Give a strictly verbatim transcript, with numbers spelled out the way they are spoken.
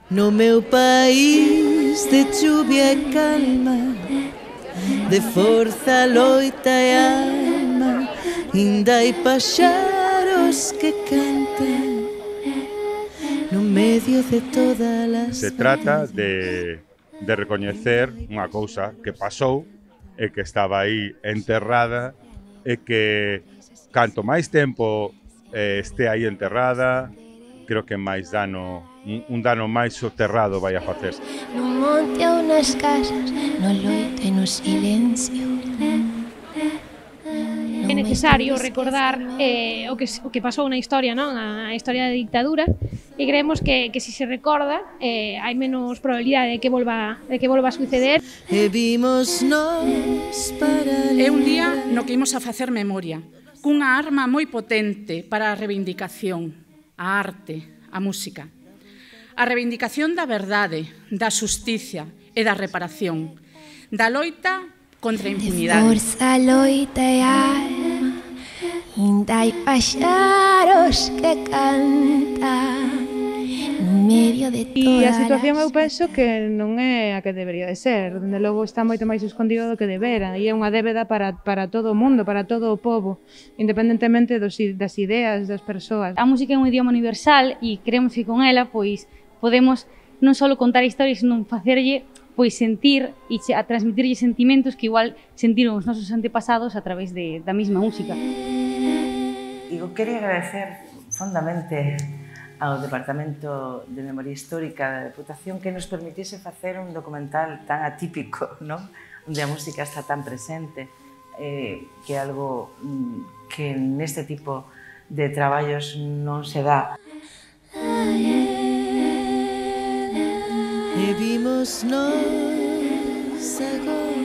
No meu país de chuvia e calma, de forza, loita e alma, inda hai paxaros que cantan no medio de todas as Se trata de, de recoñecer unha cousa que pasou e que estaba aí enterrada e que canto máis tempo eh, este aí enterrada, creo que máis dano, un, un dano máis soterrado vai a facer. No monte ou nas casas, no loito e no silencio. É necesario recordar eh, o, que, o que pasou na historia, non? A historia da dictadura, e creemos que, que se se recorda eh, hai menos probabilidade de que volva, de que volva a suceder. E vimos nós para É un día no que imos a facer memoria, cunha arma moi potente para a reivindicación, a arte, a música. A reivindicación da verdade, da xusticia e da reparación, da loita contra a impunidade. De forza, loita e alma, inda hai paxaros que cantan no medio de todas. E a situación eu penso que non é a que debería de ser, dende logo está moito máis escondido do que debera, e é unha débeda para, para todo o mundo, para todo o pobo, independentemente dos, das ideas das persoas. A música é un idioma universal e creemos que con ela pois podemos non só contar historias, senón facerlle pois sentir e a transmitirlle sentimentos que igual sentiron os nosos antepasados a través de, da mesma música. Eu quería agradecer fondamente ao Departamento de Memoria Histórica da Deputación que nos permitise facer un documental tan atípico, non? Onde a música está tan presente, eh, que é algo que neste tipo de traballos non se dá. E vimos nós agora